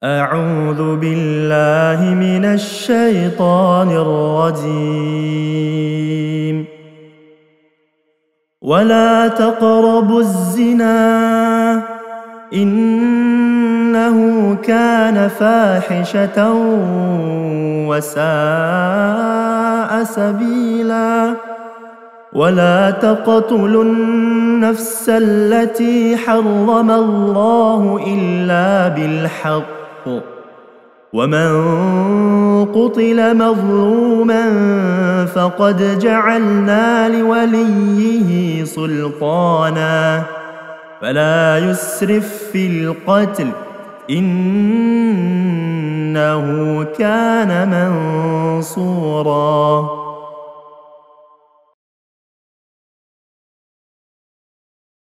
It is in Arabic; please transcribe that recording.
أعوذ بالله من الشيطان الرجيم. ولا تقربوا الزنا إنه كان فاحشة وساء سبيلا. ولا تقتلوا النفس التي حرم الله إلا بالحق. ومن قتل مظلوما فقد جعلنا لوليه سلطانا فلا يسرف في القتل إنه كان منصورا.